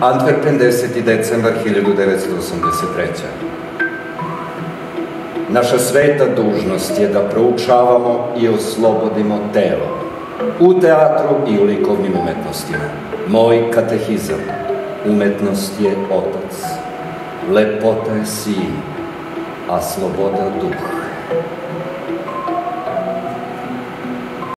Antwerpen, 10. decembar 1983. Naša sveta dužnost je da proučavamo i oslobodimo telo u teatru i u likovnim umetnostima. Moj katehizam: umetnost je otac, lepota je sin, a sloboda duh.